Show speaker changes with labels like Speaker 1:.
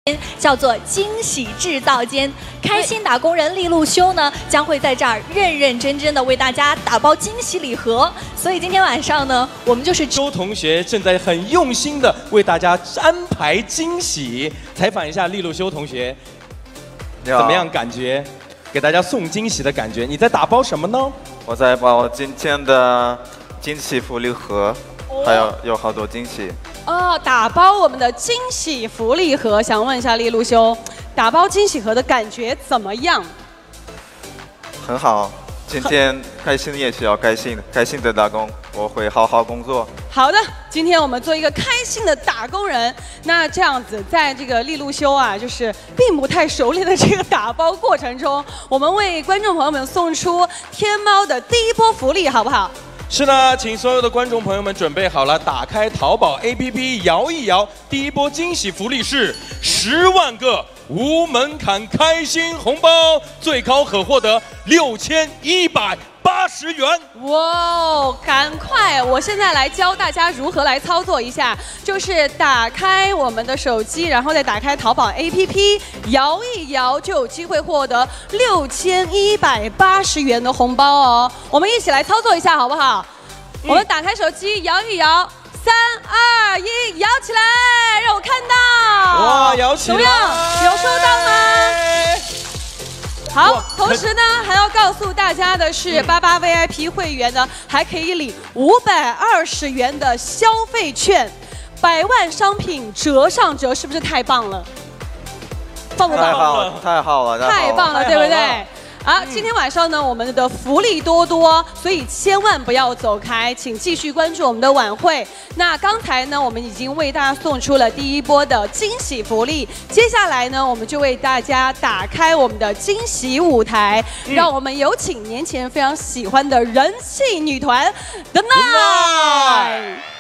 Speaker 1: 叫做惊喜制造间。开心打工人利路修呢，将会在这儿认认真真的为大家打包惊喜礼盒。所以今天晚上呢，我们就是
Speaker 2: 周同学正在很用心的为大家安排惊喜。采访一下利路修同学，怎么样感觉？给大家送惊喜的感觉，你在打包什么呢？
Speaker 3: 我在包今天的惊喜福利盒，还有好多惊喜。
Speaker 4: 哦，打包我们的惊喜福利盒，想问一下利路修，打包惊喜盒的感觉怎么样？
Speaker 3: 很好，今天开心也需要开心的打工，我会好好工作。
Speaker 4: 好的，今天我们做一个开心的打工人。那这样子，在这个利路修啊，就是并不太熟练的这个打包过程中，我们为观众朋友们送出天猫的第一波福利，好不好？
Speaker 2: 是的，请所有的观众朋友们准备好了，打开淘宝 APP 摇一摇，第一波惊喜福利是10万个无门槛开心红包，最高可获得6180元。
Speaker 4: 哇，赶快！我现在来教大家如何来操作一下，就是打开我们的手机，然后再打开淘宝 APP， 摇一摇就有机会获得6180元的红包哦。我们一起来操作一下，好不好？我们打开手机，摇一摇。3、2、1，摇起来，让我看到。
Speaker 2: 哇，摇起来！
Speaker 4: 怎么样？有收到吗？好，同时呢，还要告诉大家的是，88 VIP 会员呢，还可以领520元的消费券，100万商品折上折，是不是太棒了？棒不棒？
Speaker 3: 太好了，
Speaker 4: 太棒了，对不对？好，今天晚上呢，我们的福利多多，所以千万不要走开，请继续关注我们的晚会。那刚才呢，我们已经为大家送出了第一波的惊喜福利，接下来呢，我们就为大家打开我们的惊喜舞台，让我们有请年轻人非常喜欢的人气女团 The Night。